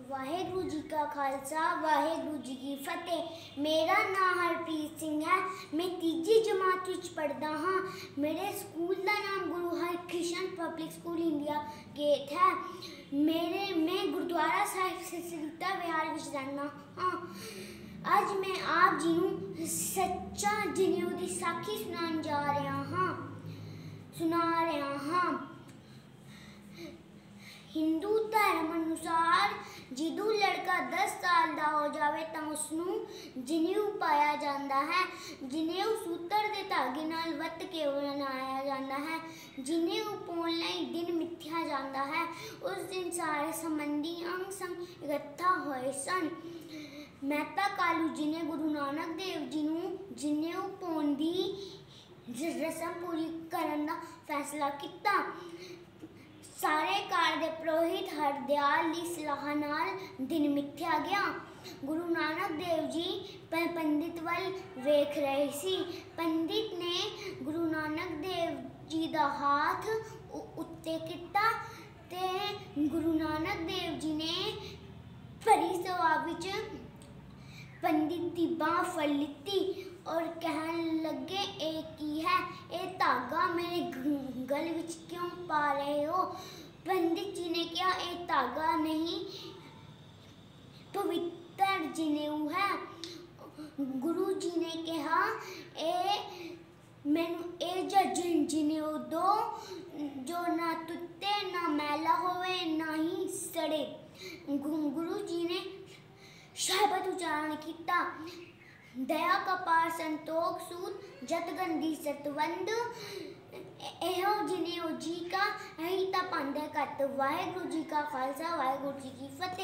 वाहेगुरु जी का खालसा वाहेगुरु जी की फतेह। मेरा नाम हरप्रीत सिंह है। मैं तीजी जमात विच पढ़दा हाँ। मेरे स्कूल का नाम Guru Harkrishan public school India Gate है। मैं गुरुद्वारा साहिब सरिता विहार विच रहना हाँ। अज मैं आप जी नूं सच्चा जनेऊ दी साखी सुना रहा हाँ। हिंदू धर्म अनुसार जदों लड़का 10 साल का हो जाए तो उसनूं जनेऊ पाया जाता है। जनेऊ सूतर के धागे नाल वत के बनाया जाता है। जनेऊ पाउण लई दिन मिथ्या जाता है। उस दिन सारे संबंधी अंग संग इकट्ठा होए सन। मेहता कालू जी ने गुरु नानक देव जी नूं जनेऊ पाउण दी रस्म पूरी करन दा फैसला किया। सारे घर के पुरोहित हरदयाल की सलाह नाल दिन मिथ्या गया। गुरु नानक देव जी पंडित वल वेख रहे सी। पंडित ने गुरु नानक देव जी का हाथ उत्ते किता ते गुरु नानक देव जी ने भरी सभा विच पंडित की बांह फड़ लीती और कहन लगे ए की है, ए धागा मेरे गल विच क्यों पा रहे हो। पंडित जी ने कहा ए धागा नहीं पवित्र जनेऊ है। गुरु जी ने कहा मैनू ए जनेऊ दो जो ना तुत्ते ना मैला होवे ना ही सड़े। गुरु जी ने शब्द उच्चारण किया। दया कपार संतोख सूद जतगंदी सतवंद एहो जनेऊ जी का यही ता पांदे कत। वाहेगुरु जी का खालसा वाहेगुरु जी की फतेह।